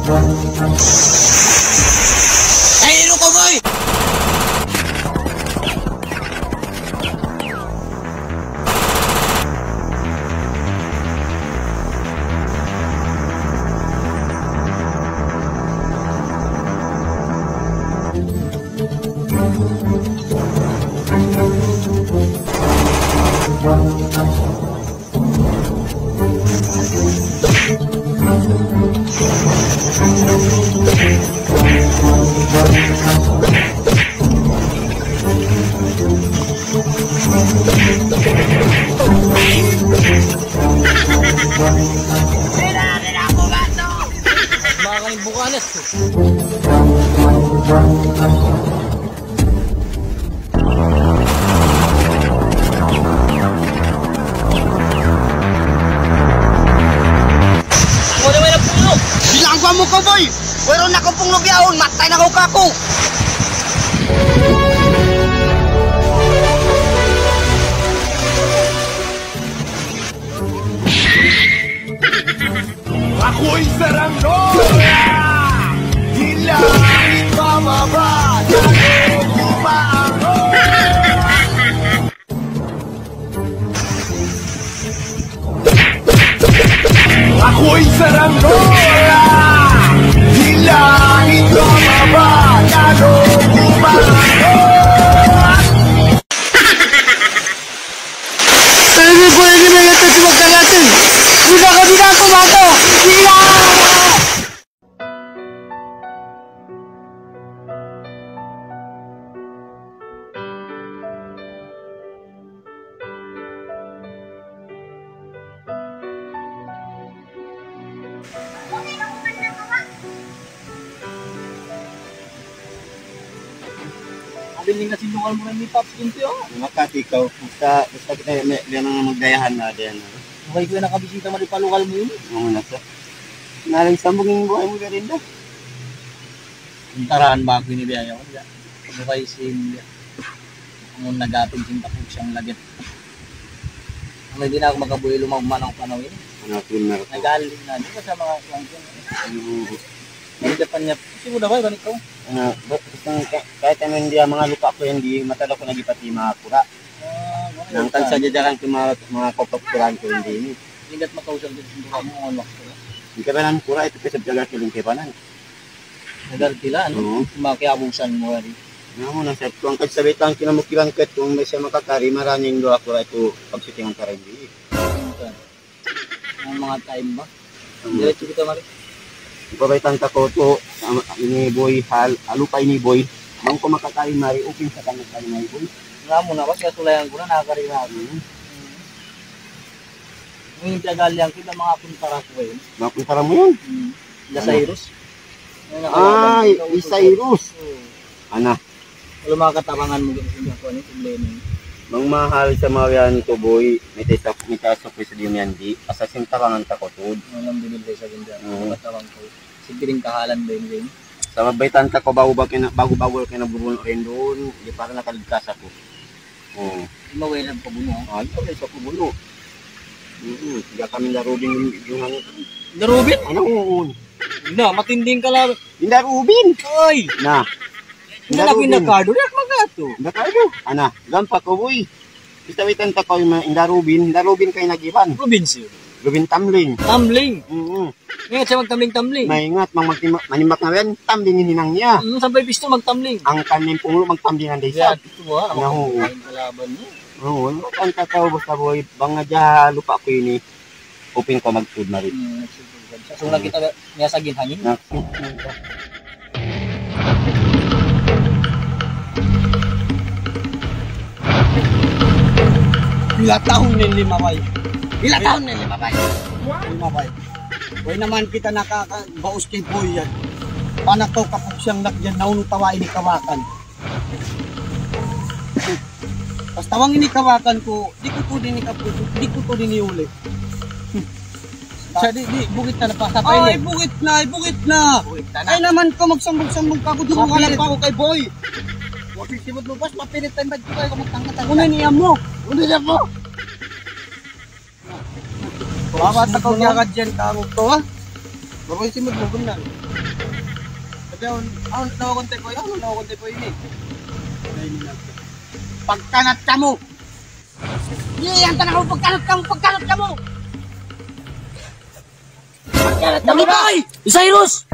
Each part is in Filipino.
Ay, ano ko, boy? Makakaling bukanas. Wala may napuno. Bilangguan mo ko, boy! Meron na akong punglubyaon, matay na kako! Ako'y saranggola, hilangin bababa, dahil umaango. Ako'y saranggola, hilangin bababa, dahil umaango. Sabi ko na naman ito si Magdalatin! Sila kami na kumato! Sila! Abiling na sinungal mo na ni Pops Kunti, oh. Makat ikaw, basta kita may mga magdayahan na din. Okay ko na nakabisita mo rin palukal mo yun. Mga nasa. Nalang sambong yung buhay mo ka rin na. Yung tarahan ba ako inibiyaya ko? Ano kayo si India? Kung nagapin siyang tapos siyang lagit. Ang hindi na ako makabuhay lumagman ang panawin. Ano po na ako. Nagaling na. Di ba sa mga kwangkin? Ano, Hindi pa niya. Siguro na ba? Ganit ko? kahit ano hindi mga lupa ko hindi matalo ko nagipati mga kura. Nang tansa jajaran ko mga kopok-kuran ko hindi. Hindi makausap din sa mga mo. Ano? Hindi ka ba ng kura ito kasi jagar ko lingke pa nan. Nagartila, ano? Makiabusan mo rin. Ano na sir, kung kagsabitan kinamukilan ka kung may siya makakari maraming doa kura ito pagsitingan ka rin hindi. Ang mga time ba? Diretso kita mali. Ipabaitan ka ko to ini boy alupa ini boy. Mang ko makakari mari upin sa kanang kari mari boy. Nga mo na ba? Kaya tulayan ko na nakakarina ako. Ngayon pinagalyang kita mga kuntara ko yun. Makuntara mo yun? The Cyrus. Ay, Cyrus. Ana, Wala mga katabangan mo dito sa ako. Ano yung problema yun? mang mahal sa mga yan to boy. May taso ko sa diyan di. Asasin tarangan ta ko tud. Walang binibay sa ganda. Katabang ko. Sigiling kahalan ba yun yun? Sa mabaitan ta ko bago kinabubuno rin doon. Di para nakaligtas ako. Oo. Mawalan pa buno. Ay, pagay sa kubulo. Hindi kami laro din yung ano. Darubin? Ano uun? Na, matinding ka lang. Hindi ubin. Ay! Na. Hindi na pinagkardo. Yak magato. Nakado. Ana, gampa ko boy. Istawitan ta ko yung indarubin kay nagiban. Probinsyo. Rubin tamling. Tumbling. Ingat siya magtumbling-tumbling. Maingat manimak na yan, tamling hinang niya. Sampay pisto magtumbling. Ang kanin pungulo magtamling ang Kaya, daysa. ito ba? Nahu. Ang kalaban mo. Oo, ang tataw basta boy, bang nga lupa ko ini. Upin ko magtud na rin. So, nakita niya sa ginhangin. Ila taon din lima bay. Ila taon din lima bay. Lima bay. Huwag naman kita nakakabaos kay boy yan. Panak to kapag siyang nagyan naunong tawain ni kawakan. Pas tawang ini kawakan ko, di ko to din iuli. Sa di bukit na napasapay. Ay, bukit na. Ay naman ko magsambog-sambog ka ko doon wala pa ako kay boy. Huwag sisibot mo bas, mapilit tayo ba dito kayo magtangkatan. Una niya mo. Babat ako gyagad dyan kamog to ha. Baboy simod mo gumnan. Sabi ako nawakon tayo po, ako nawakon tayo po yun eh. Pagkanat ka mo! Iyan ka na ako, pagkanat ka mo! Pagkanat ka mo! Malibay! Cyrus!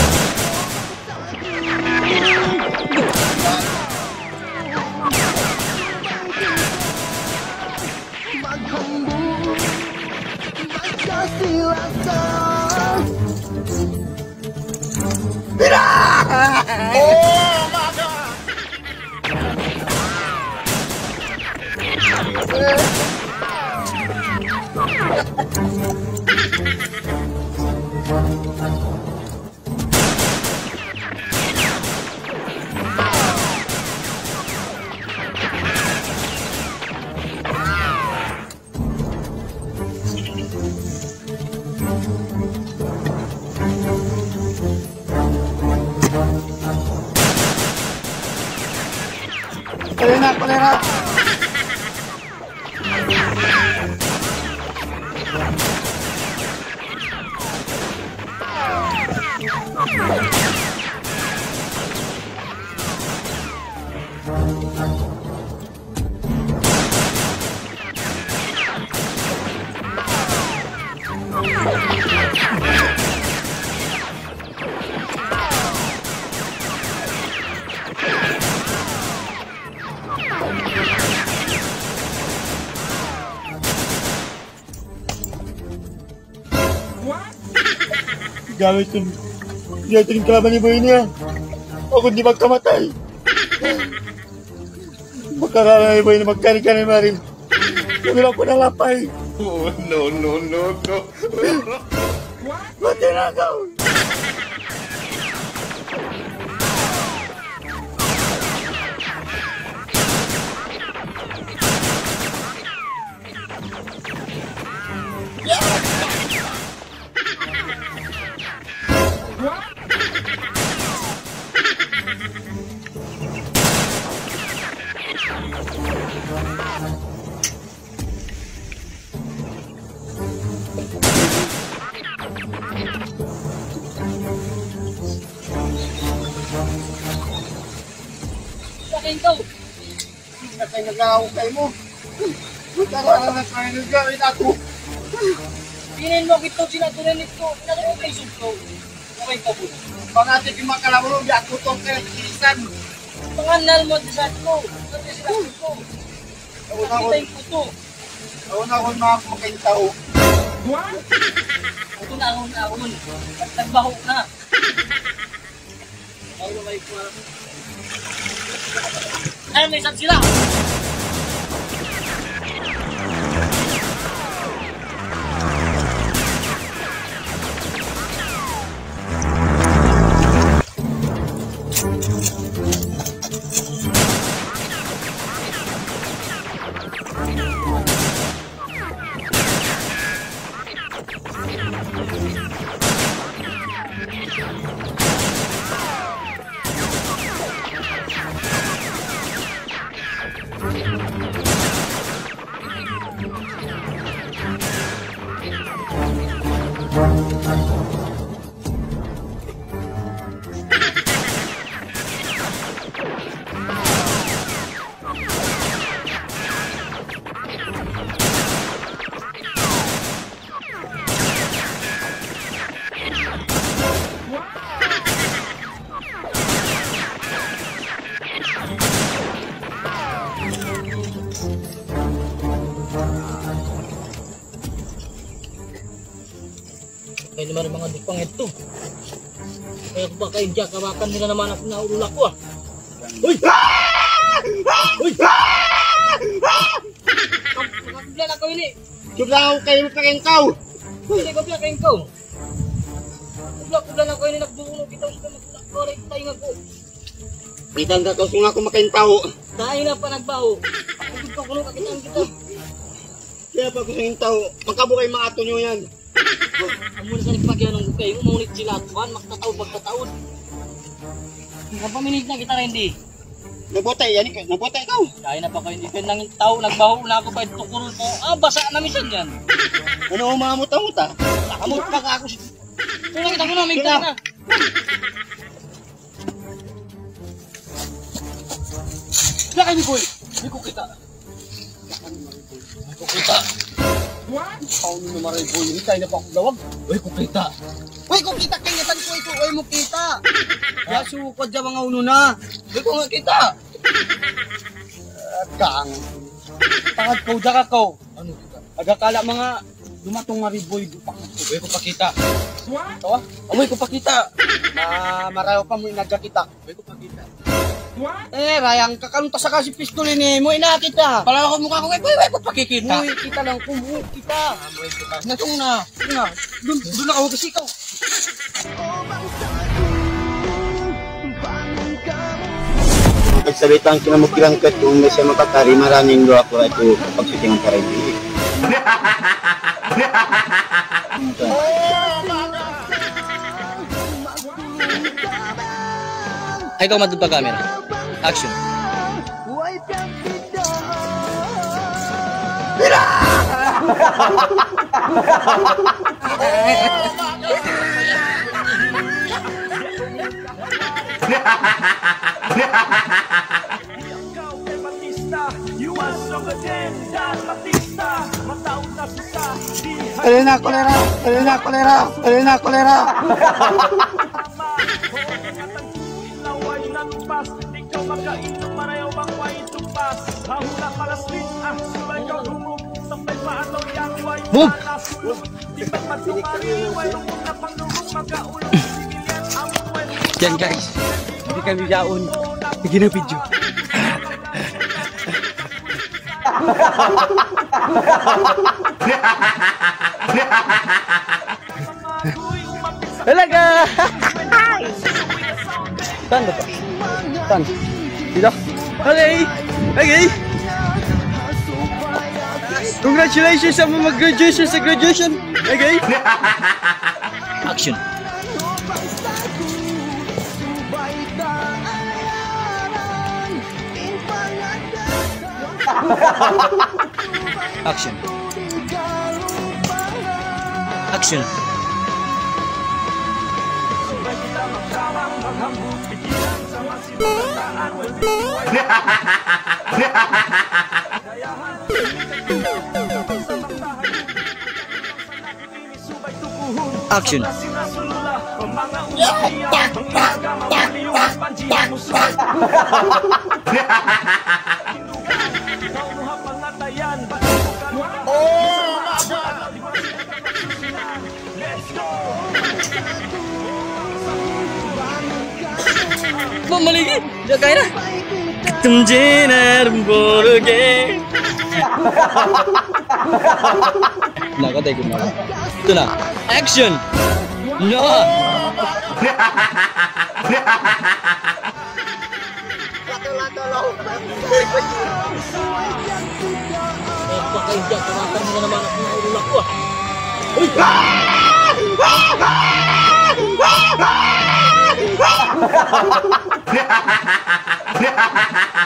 Kolera! Gamit yung yung kalaban ni Boy niya. Ako di magkamatay. Magkakalala ni Boy na magkani-kani na rin. Yung lang ko nalapay. Oh, no. Mati na ako. Ikaw! Nakay nag-aukay mo. Magkakaroon na tayo nag-gawin ako. Pinin mo kito, sinatunan nito. Pinatunan kayo subto. Okay ka po. Pangatik yung makalabro, di ako itong kayo isan. Panganal mo sa ko. Kasi sila ko. Nakita yung puto. Una ko mga kumakain tao. Ito na ahon. At nagbaho na. Ano may kuha? Ayun, may isang sila. Kaya naman mga dupang ito. Kaya kung baka yung kawakan nila naman ako na ulak ko ah. Uy! Uy! Nakakabla na ko ini. Sublang kayo kakengkaw. Hindi ko pala kayong ikaw. Kubla na ko ini nagbuno kita sa nagkoray tayo nga ko. Bitang ka kasi nga kumakain tao. Tayo na pa nagbaho. Ako ko kuno kakitaan kita. Kaya pa kasi tao, magkabukay mga ato nyo yan. Amo na sa nagpagyan ng bukay, umunit sila tuwan, magtataon, pagtataon. Napaminig na kita rin di. Nabotay, yan ikaw. Nabotay ikaw. Kaya na pa kayo, hindi kayo nanging tao, nagbaho na ako pa ito kurul ko. Ah, basa na misan yan. Ano umamot-amot ah? Nakamot pa ka ako. Kita muna, may kita na. Lakay ni Boy. Hindi ko kita. Hindi ko kita. Ikaw ni Maray Boy. Hindi tayo na pa akong lawag. Uy, kung kita. Uy, kung kita kingatan ko ito. Uy, mo kita. Kaya sukod dyan mga uno na. Uy, kung nga kita. Kang. Tangad ko, daka ko. Ano kita? Agakala mga dumatong Maray Boy. Uy, kung pakita. Tawa? Amoy ko pakita. Marayo pa mo inagkakita. Uy, kung pakita. Rayang kakalunta sa kasi pistolin eh. Mo inakita. Pala ako mukha ko, uy, kung pakikita. Uy, kita lang. Kumuha kita. Uy, kita. Natong na. Doon na ako kasikaw. Pagsabitan kinamukiran ka kung may siya makakari, maraming do ako ito pagsitingan para hindi. Ay, ikaw matod pa camera. Action. Elena kolera. Elena kolera. Elena kolera. Ikaw magkainom marayaw bang wain tumpas. Hahula pala street subay ka humog. Sampay paalaw yang way palas. Di ba't matumari way rumong na panglurong magkaulong. Sigilian among way rumong. Yan guys. Hindi kami yaon. Bigyan na video. Halaga! Saan ba ito? Saan? Dito? Okay! Okay! Congratulations sa mga mag-graduation sa graduation! Okay! Action. Action. Action. Action. Maligi, jagain na. Tumjenar boroge. Nakatay ko na. Ito na. Action. No. Pakainjak kemakan mo naman ako ng ulak ko. Uy!